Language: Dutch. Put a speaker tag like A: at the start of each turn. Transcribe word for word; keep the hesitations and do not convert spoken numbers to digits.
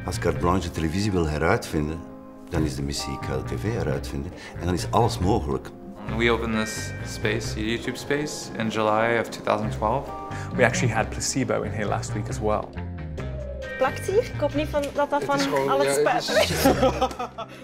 A: Als Carte Blanche de televisie wil heruitvinden, dan is de missie ik ga de tv heruitvinden en dan is alles mogelijk.
B: We opened this space, YouTube space, in July of twenty twelve.
C: We actually had placebo in here last week as well.
D: Plakt hier? Ik hoop niet van, dat dat van
E: gewoon,
D: al het
E: ja,
D: spuiten
E: het is...